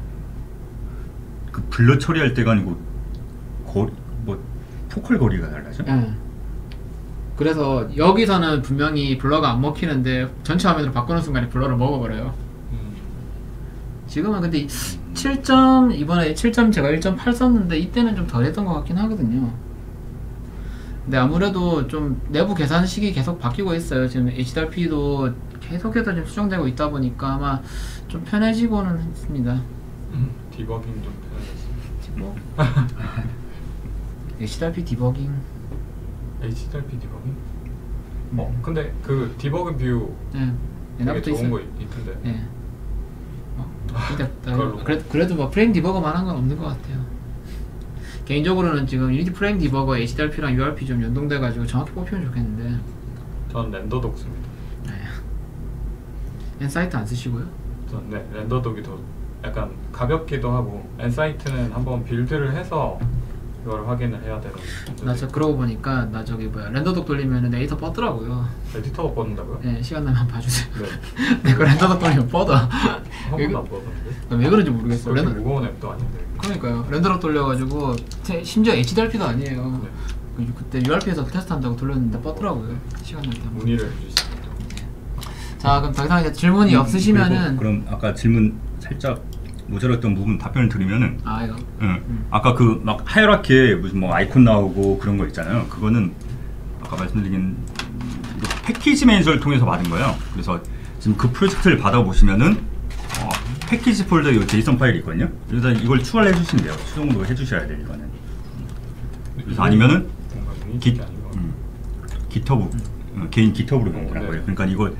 그 블러 처리할 때가 아니고 거, 뭐 포컬 거리가 달라져? 예. 그래서 여기서는 분명히 블러가 안 먹히는데 전체 화면으로 바꾸는 순간에 블러를 먹어버려요. 음. 지금은 근데 칠 점 이번에 칠 점 제가 일 점 팔 썼는데 이때는 좀 덜했던 것 같긴 하거든요. 근데 아무래도 좀 내부 계산식이 계속 바뀌고 있어요. 지금 에이치디알피도 계속해서 지금 수정되고 있다 보니까 아마 좀 편해지고는 했습니다. 음. 디버깅 좀 편해졌어요. 디버? 에이치디알피 디버깅. 에이치디알피 디버깅? 음. 어 근데 그 디버그 뷰 네. 되게 옛날부터 좋은 있어요. 거 있, 있던데. 네. 어, 근데 그걸로. 그래, 그래도 뭐 프레임 디버거만 한 건 없는 것 같아요. 개인적으로는 지금 유니티 프레임 디버거 에이치디알피랑 유알피 좀 연동돼가지고 정확히 뽑히면 좋겠는데. 전 렌더독 씁니다. 네. 엔사이트 안 쓰시고요? 전 네, 렌더독이 더 약간 가볍기도 하고 엔사이트는 한번 빌드를 해서 이걸 확인을 해야 되는 나 저 그러고 보니까 나 저기 뭐야 렌더독 돌리면은 에디터 뻗더라고요. 에디터가 뻗는다고요? 네, 시간 나면 한번 봐주세요. 네. 내가 렌더독 돌리면 뻗어. 한 왜 번도 그- 안 뻗었는데? 왜 그런지 모르겠어. 그렇게 렌더 무거운 앱도 아닌데. 그러니까요. 렌더독 돌려가지고 테- 심지어 에이치디알피도 아니에요. 네. 그- 그때 유알피에서 테스트한다고 돌렸는데 뻗더라고요. 시간 날 때. 한번. 문의를 해주시면 자 그럼 더 이상 이제 질문이 음, 없으시면은 그리고 그럼 아까 질문 살짝 모자랐던 부분 답변을 드리면은 아 이거 응. 아까 그 막 하이라키에 무슨 뭐 아이콘 나오고 그런 거 있잖아요. 그거는 아까 말씀드린 패키지 매니저를 통해서 받은 거예요. 그래서 지금 그 프로젝트를 받아보시면은 어, 패키지 폴더에 이 제이슨 파일이 있거든요. 그래서 이걸 추가를 해주시면 돼요. 수정도 해주셔야 돼요. 이거는. 그래서 아니면은 뭔가 기, 유니티 아닌 것 같아요. 음, 기터브 어, 개인 기터브로 변경한 네. 거예요. 그러니까 이거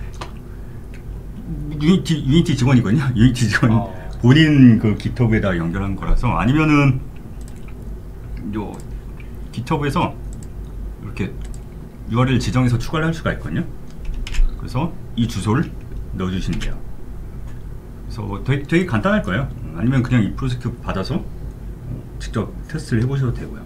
유니티 유니티 직원이거든요. 유니티 직원 어. 본인 그 기터브에다 연결한 거라서 아니면은 요 기터브에서 이렇게 유알엘 지정해서 추가를 할 수가 있거든요. 그래서 이 주소를 넣어주시면 돼요. 그래서 되게, 되게 간단할 거예요. 아니면 그냥 이 프로젝트 받아서 직접 테스트를 해보셔도 되고요.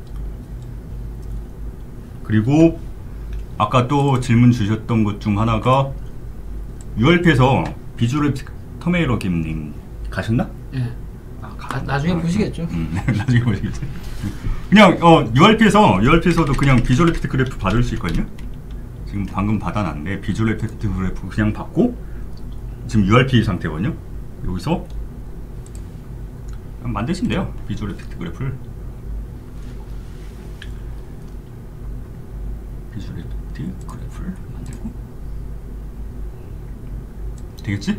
그리고 아까 또 질문 주셨던 것 중 하나가 유알피에서 비주얼 터메이러 김님 가셨나? 예. 아, 아, 나중에 보시겠죠. 음, 나중에 보시겠죠. 그냥 어 유알피에서 유알피에서도 그냥 비주얼 에펙트 그래프 받을 수 있거든요. 지금 방금 받아놨는데 비주얼 에펙트 그래프 그냥 받고 지금 유알피 상태거든요. 여기서 만드시면 돼요. 비주얼 에펙트 그래프를. 비주얼 에디트 그래프를 만들고 되겠지?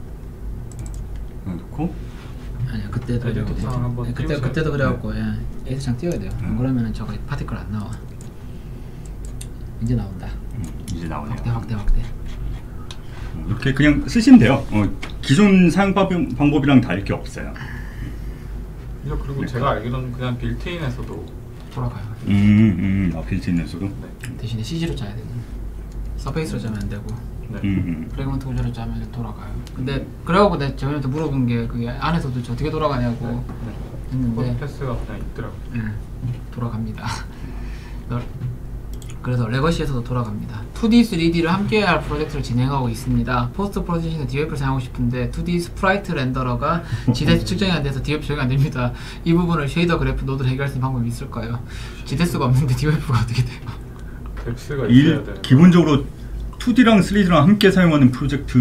넣고 아니야 그때도 에디터 그래갖고 창 한번 네, 그때 띄우세요. 그때도 그래갖고 예, 에디터창 띄워야 돼요. 안 음. 그러면은 저거 파티클 안 나와. 이제 나온다. 음, 이제 나오네요. 확대 확대 확대. 이렇게 그냥 쓰시면 돼요. 어, 기존 사용 방- 방법이랑 다를 게 없어요. 그리고 그리고 네. 제가 알기로는 그냥 빌트인에서도 돌아가요. 음, 음, 아, 빌트인에서도. 네. 대신에 씨지로 짜야 되는. 서페이스로 짜면 안 되고 네. 음, 음. 프레그먼트 구조로 짜면 돌아가요. 근데 그래갖고 내가 저희한테 물어본 게 그게 안에서도 어떻게 돌아가냐고 네. 코드 했는데 패스가 그냥 있더라고요. 음, 돌아갑니다. 너- 그래서 레거시에서도 돌아갑니다. 투디, 쓰리디를 함께 할 프로젝트를 진행하고 있습니다. 포스트 프로세싱에 디오에프를 사용하고 싶은데 투디 스프라이트 렌더러가 지대수 측정이 안 돼서 디오에프 적용이 안 됩니다. 이 부분을 쉐이더 그래프 노드를 해결할 수 있는 방법이 있을까요? 지대수가 없는데 디오에프가 어떻게 돼요? 뎁스가 있어야 일, 되는. 기본적으로 투디랑 쓰리디랑 함께 사용하는 프로젝트가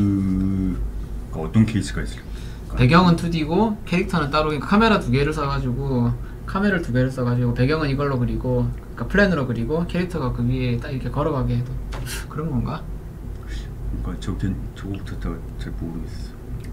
어떤 케이스가 있을까요? 배경은 투디고 캐릭터는 따로, 그러니까 카메라 두 개를 써가지고 카메라를 두 개를 써가지고 배경은 이걸로 그리고, 그러니까 플랜으로 그리고 캐릭터가 그 위에 딱 이렇게 걸어가게 해도 그런 건가? 그러니까 저긴 저거부터 다 잘 모르겠어.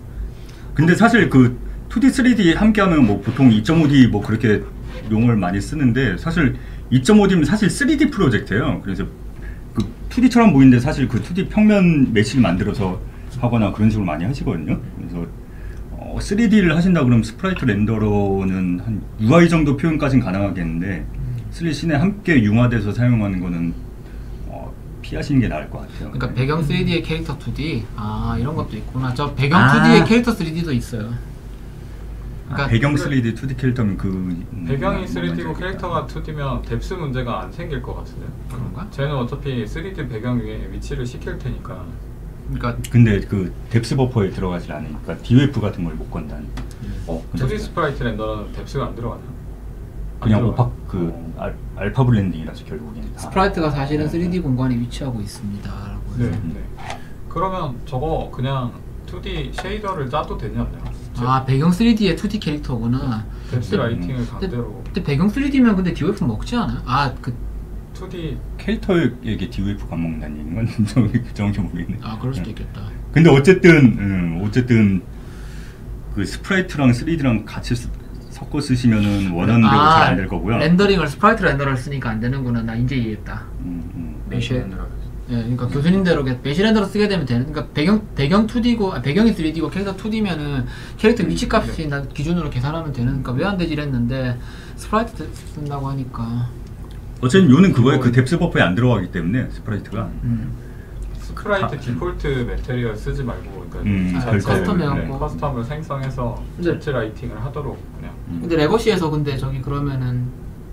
근데 사실 그 투디, 쓰리디 함께하면 뭐 보통 이 점 오 디 뭐 그렇게 용어를 많이 쓰는데 사실 이 점 오 디면 사실 쓰리디 프로젝트예요. 그래서 그 투디처럼 보이는데 사실 그 투디 평면 메시를 만들어서 하거나 그런 식으로 많이 하시거든요. 그래서 어, 쓰리디를 하신다 그러면 스프라이트 렌더러는 한 유아이 정도 표현까지는 가능하겠는데 슬래시에 함께 융화돼서 사용하는 거는 어, 피하시는 게 나을 것 같아요. 그러니까 배경 쓰리디의 캐릭터 투디, 아 이런 것도 있구나. 저 배경 아. 투디의 캐릭터 쓰리디도 있어요. 그러니까 아, 배경 쓰리디 투디 캐릭터면 그 음, 배경이 뭐 쓰리디고 뭔지 캐릭터가 알겠다. 투디면 뎁스 문제가 안 생길 것 같은데. 그런가? 쟤는 어차피 쓰리디 배경 위에 위치를 시킬 테니까. 그러니까 근데 그 뎁스 버퍼에 들어가질 않으니까 디오에프 같은 걸 못 건다는. 어? 근데 투디 스프라이트 렌더는 뎁스가 안 들어가나? 안 그냥 들어가요? 오팍 그 어. 알, 알파 블렌딩이라서 결국엔 다. 스프라이트가 사실은 쓰리디 공간에 위치하고 있습니다라고 네, 해서. 네. 그러면 저거 그냥 투디 쉐이더를 짜도 되지 않나요? 아 배경 쓰리디의 투디 캐릭터구나. 뎁스 음. 라이팅을 근데, 강제로 근데 배경 쓰리디면 근데 디오에프 먹지 않아요? 아그 투디 캐릭터에게 디오에프가 안 먹는다는 얘기인 건 정확히 정확히 모르겠네. 아 그럴 수도 네. 있겠다. 근데 어쨌든 음, 어쨌든 그 스프라이트랑 쓰리디랑 같이 쓰, 섞어 쓰시면은 원하는 대로 아, 잘 안 될 거고요. 렌더링을 스프라이트 렌더를 쓰니까 안 되는구나. 나 이제 이해했다. 음, 음. 메시 렌더러. 예, 그러니까 교수님대로 메시 렌더로 쓰게 되면 되는. 그러니까 배경 배경 투디고 아, 배경이 쓰리디고 캐릭터 투디면은 캐릭터 위치 값이 나 기준으로 계산하면 되는. 그러니까 왜 안 되지 이랬는데 스프라이트 쓴다고 하니까. 어쨌든 요는 그거에 그 뎁스 버퍼에 안 들어가기 때문에 스프라이트가 음. 스프라이트 가- 디폴트 매테리얼 쓰지 말고 그러니까 음, 자체 커스텀 네, 해갖고. 커스텀을 생성해서 근데- 뎁스 라이팅을 하도록 그냥 음. 근데 레거시에서 근데 저기 그러면은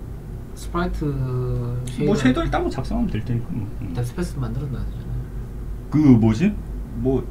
스프라이트 쉐이더 뭐 쉐이더를 따로 작성하면 될 테니까 뭐. 음. 뎁스페이스 만들어놔야 되잖아. 그 뭐지? 뭐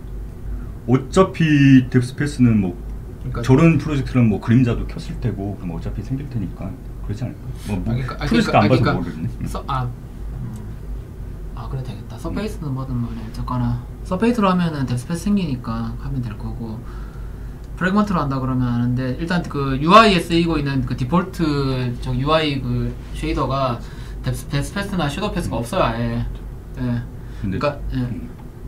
어차피 뎁스페이스는 뭐 그러니까 저런 프로젝트는 뭐 그림자도 켰을 테고 그럼 어차피 생길 테니까 그렇지 않을까? 뭐, 뭐 아, 그러니까- 아, 프로젝트 그러니까- 안 봐서 그러니까 모르겠네. 음. 서, 아, 음. 아 그래 되겠다. 서페이스는 뭐든 뭐래 어쨌거나 서페이스로 하면은 뎁스페이스 생기니까 하면 될 거고 프래그먼트로 한다 그러면 하는데 일단 그 유아이에 쓰이고 있는 그 디폴트 저 유아이 그 쉐이더가 뎁스, 뎁스페이스나 섀도우패스가 없어요 아예. 예. 근데 그러니까 예. 음.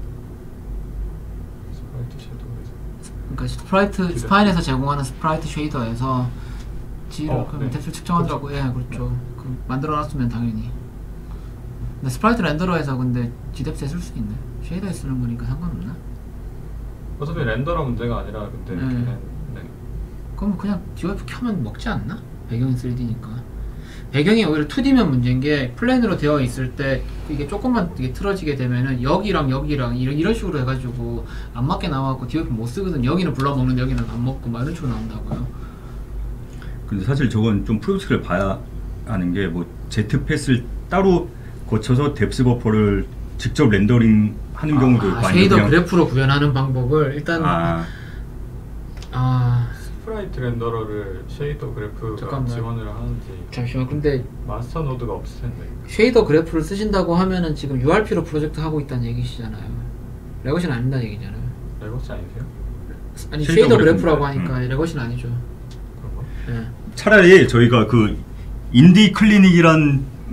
스프라이트 섀도우에서 그러니까 스프라이트 스파인에서 제공하는 스프라이트 쉐이더에서 G를 어, 그럼 네. 뎁스를 측정한다고 예 그렇죠. 그 만들어놨으면 당연히. 근데 스프라이트 렌더러에서 근데 G뎁스에 쓸 수 있네. 쉐이더에 쓰는 거니까 상관없나? 어차피 렌더러 문제가 아니라 근데 네. 걔는 네. 그럼 그냥 디오에프 켜면 먹지 않나? 배경이 쓰리디니까. 배경이 오히려 투디면 문제인 게 플랜으로 되어 있을 때 이게 조금만 이게 틀어지게 되면은 여기랑 여기랑 이런, 이런 식으로 해가지고 안 맞게 나와갖고 디오에프 못 쓰거든. 여기는 불러먹는데 여기는 안 먹고 막 이런 식으로 나온다고요. 근데 사실 저건 좀 프로젝트를 봐야 하는 게 뭐 Z패스를 따로 거쳐서 뎁스 버퍼를 직접 렌더링 하는 경우도 있고 아, 아니면 쉐이더 그냥- 그래프로 구현하는 방법을 일단 아, 아, 스프라이트 렌더러를 쉐이더 그래프가 잠깐만. 지원을 하는지 잠시만 근데 마스터 노드가 없을 텐데 쉐이더 그래프를 쓰신다고 하면은 지금 유알피로 프로젝트 하고 있다는 얘기시잖아요. 레거시는 아닌다는 얘기잖아요. 레거시 아니세요? 아니 쉐이더 쉐이더 그래프라고 그래프인데. 하니까 레거시는 아니죠. 그런 거? 예. 차라리 저희가 그 인디 클리닉이란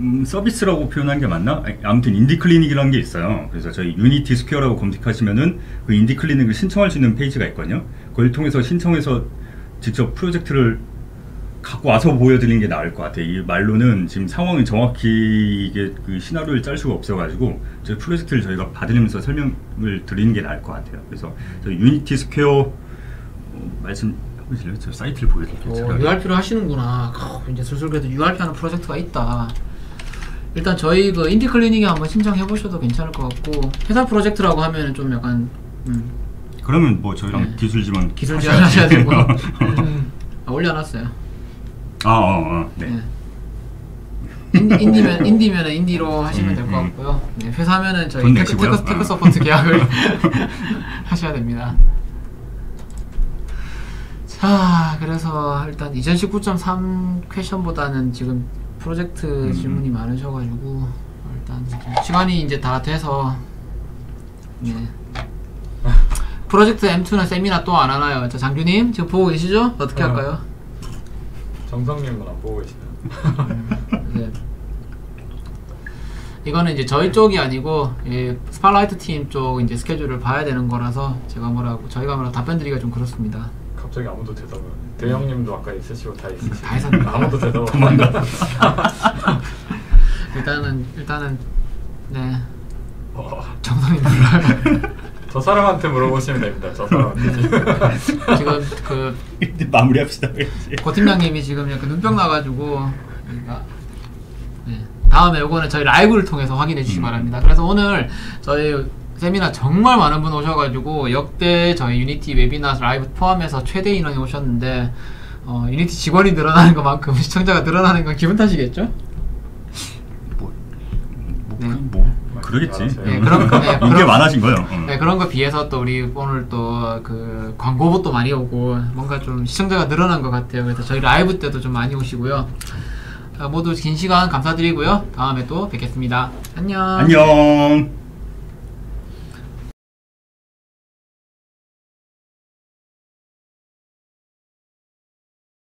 음, 서비스라고 표현한 게 맞나? 아니, 아무튼 인디 클리닉이라는 게 있어요. 그래서 저희 유니티 스퀘어라고 검색하시면은 그 인디 클리닉을 신청할 수 있는 페이지가 있거든요. 그걸 통해서 신청해서 직접 프로젝트를 갖고 와서 보여드리는 게 나을 것 같아요. 이 말로는 지금 상황을 정확히 이게 그 시나리오를 짤 수가 없어가지고 저희 프로젝트를 저희가 받으면서 설명을 드리는 게 나을 것 같아요. 그래서 저희 유니티 스퀘어 어, 말씀 해보실래요? 저 사이트를 보여드릴게요. 오, 제가. 유알피를 하시는구나. 어, 이제 슬슬 그래도 유알피 하는 프로젝트가 있다. 일단 저희 그 인디 클리닉에 한번 신청해 보셔도 괜찮을 것 같고, 회사 프로젝트라고 하면은 좀 약간 음, 그러면 뭐 저희랑 네. 기술 지원 기술 지원하셔야 되고. 음, 아, 올려놨어요. 아, 어, 어, 네. 네. 인, 인디면 인디면은 인디로 하시면 음, 될 것 음. 같고요. 네, 회사면은 저희 돈 테크, 내시고요. 테크, 테크 어. 서포트 계약을 하셔야 됩니다. 자, 그래서 일단 이천십구 점 삼 퀘션보다는 지금 프로젝트 음. 질문이 많으셔가지고 일단 지금 시간이 이제 다 돼서 네. 프로젝트 엠 투는 세미나 또 안 하나요? 자, 장규님 지금 보고 계시죠? 어떻게 어. 할까요? 정성님은 안 보고 계시나요? 네. 이거는 이제 저희 쪽이 아니고 이 스팟라이트 팀 쪽 이제 스케줄을 봐야 되는 거라서 제가 뭐라고 저희가 뭐라고 답변 드리기가 좀 그렇습니다. 갑자기 아무도 대답을 안 해. 대형님도 아까 있으시고 다 있으시고 다 있었는데. 아무도 대답을 안 해. 일단은 일단은 네 어, 정성이 몰라요. 저 사람한테 물어보시면 됩니다. 저 사람한테. 지금 그 이제 마무리합시다. 고 팀장님이 지금 약간 눈병 나가지고 그러니까 네. 다음에 요거는 저희 라이브를 통해서 확인해 주시기 음. 바랍니다. 그래서 오늘 저희 세미나 정말 많은 분 오셔가지고 역대 저희 유니티 웨비나 라이브 포함해서 최대 인원이 오셨는데 어, 유니티 직원이 늘어나는 것만큼 시청자가 늘어나는 건 기분 탓이겠죠? 뭐, 뭐, 네. 뭐 그러겠지. 네, 그런 거, 네, 인기가 그런- 많아진 거예요. 어. 네, 그런 거 비해서 또 우리 오늘 또 그 광고부도 많이 오고 뭔가 좀 시청자가 늘어난 것 같아요. 그래서 저희 라이브 때도 좀 많이 오시고요. 자, 모두 긴 시간 감사드리고요. 다음에 또 뵙겠습니다. 안녕. 안녕.